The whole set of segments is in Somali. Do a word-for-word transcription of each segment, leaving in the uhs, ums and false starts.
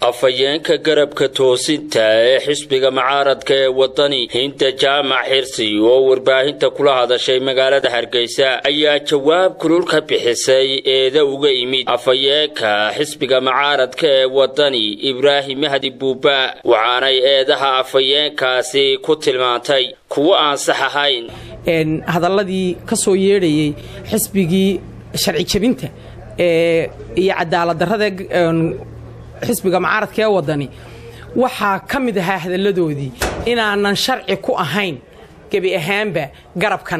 Afhayeenka garabka tosinta ee xisbiga mucaaradka ee waddani hinta jaamac xirsi oo warbaahinta kula hadashay magaalada Hargeysa ayaa jawaab kulul ka bixisay eeda uga yimid afhayeenka xisbiga mucaaradka ee waddani Ibraahim Mahdi Buuba waxaanay eedaha afhayeenkaasi ku tilmaantay kuwa aan sax ahayn een hadaladii ka soo yeedhayay xisbigii sharci jabinta ee iyo cadaalad darrada xisbiga mucaaradka ee waddani waxa kamid ah hadaladoodii inaanan sharci ku ahayn gabi ahaanba garabkan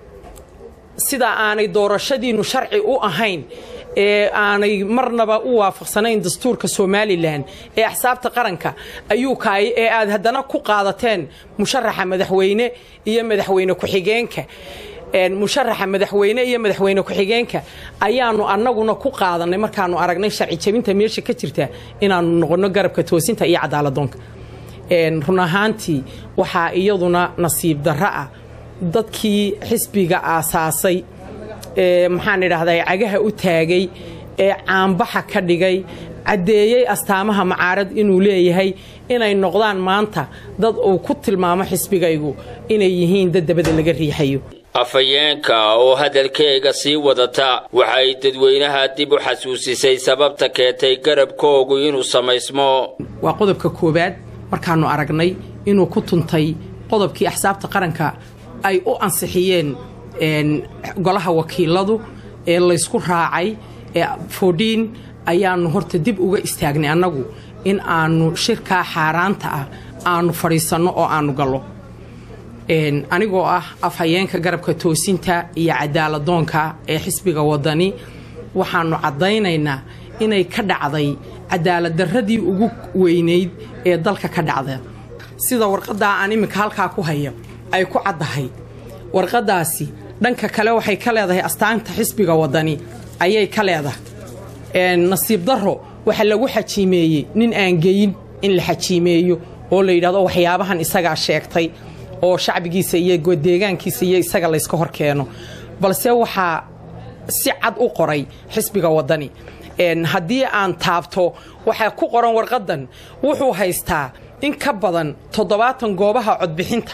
sida aanay doorashadiinu sharci u ahayn ee aanay marnaba u waafaqsanayn dastuurka Soomaaliland ee axsaabta qaranka ayuu kaay ee aad hadana ku qaadateen musharaxa madaxweyne iyo madaxweyne ku xigeenka een musharaxa madaxweyne iyo madaxweyne ku xigeenka ayaanu annaguna ku qaadanay markaanu aragnay sharci jabinta meesha ka jirta inaanu noqono garabka toosinta iyo cadaaladonka een run ahaantii waxa iyaduna nasiib darro ah dadkii xisbiga aasaasay ee maxaan idhaahdaa cagaha u taagay ee caanbaxa ka dhigay cadeeyay astaamaha mucaarad inuu leeyahay inay noqdaan maanta dad uu ku tilmaamo xisbigaygu inay yihiin dad dabada laga riixayo afhayeenka oo hadalkeega sii wadata waxay dadweynaha dib u xasuusisay sababta keentay garabkoogu inuu samaysmo waa qodobka koobaad markaanu aragnay inuu ku tuntay qodobkii axsaabta qaranka ay u ansixiyeen een golaha wakiiladu ee la isku raacay ee fourteen ayaanu horta dib uga istaagnay annagu in aanu shirka xaaraanta ah aanu fariisano oo aanu galo een anigoo ah afhayeenka garabka toosinta iyo cadaaladonka ee xisbiga waddani waxaanu cadaynaynaa inay ka dhacday cadaalad darradii ugu weynayd ee dalka ka dhacday sida warqadda aan imika halka ku hayo ay ku cadahay warqadaasi dhanka kale waxay ka leedahay astaanta xisbiga waddani ayay ka leedahay een nasiib darro waxa lagu xajiimeeyay nin aan geeyin in la xajiimeeyo oo la yiraahdo waxyaabahan isaga sheegtay oo shacbigiisa iyo deegaankiisa iyo isaga la iska hor keeno balse waxa si cad u qoray xisbiga waddani een hadii aan taabto waxa ku qoran warqadan wuxuu haystaa in ka badan toddobaatan goobaha codbixinta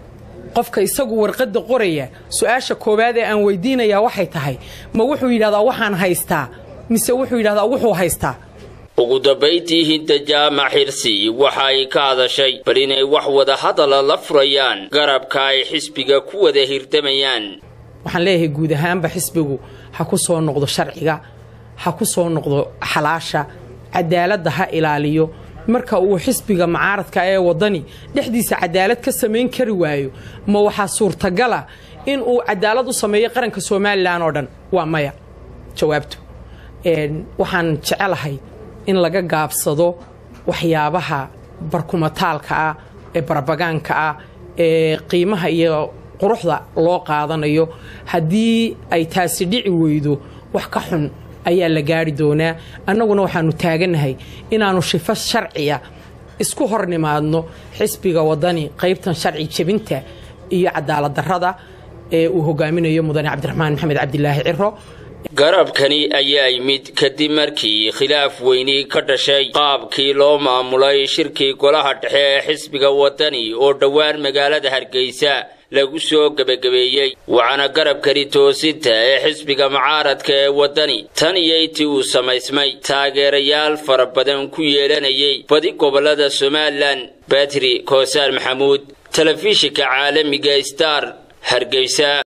qofka isagu warqada qoraya su'aasha koobaad ee aan weydiinaya waxay tahay ma wuxuu yiraahdaa waxaan haystaa mise wuxuu yiraahdaa wuxuu haystaa ugu dambeyntii hinta jaamac xirsi waxay ka hadashay bal inay wax wada hadal la furayaan garabka ay xisbiga ku wada hirdamayaan waxaan leeyahay guud ahaanba xisbigu ha ku soo noqdo sharciga ha ku soo noqdo xalaasha cadaaladda ha ilaaliyo marka uu xisbiga mucaaradka ee waddani dhexdiisa cadaalad ka sameyn kari waayo ma waxa suurtagal ah in uu cadaalad u sameeyo qaranka Soomaaliland oo dhan waa maya jawaabtu een waxaan jecelahay in laga gaabsado waxyaabaha barkumataalka ah ee barbagaanka ah ee qiimaha iyo quruxda loo qaadanayo hadii ay taasi dhici weydo wax ka xun ayaa la gaari doonaa annaguna waxaanu taaganahay inaanu shifo sharciya isku hornimaadno xisbiga waddani qaybtan sharci jabinta iyo cadaalad darrada ee uu hogaaminayo mudane Cabdiraxmaan Maxamed Cabdilaahi Ciro garabkani ayaa yimid kadib markii khilaaf weyni ka dhashay qaabkii loo maamulay shirkii golaha dhexe ee xisbiga waddani oo dhawaan magaalada Hargeysa lagu soo gabagabeeyay waxaana garabkani toosinta ee xisbiga mucaaradka ee waddani tan iyo intii uu samaysmay taageerayaal fara badan ku yeelanayay badi gobolada Soomaaliland Batri Koosar Maxamuud telefishinka caalamiga Star Hargeysa.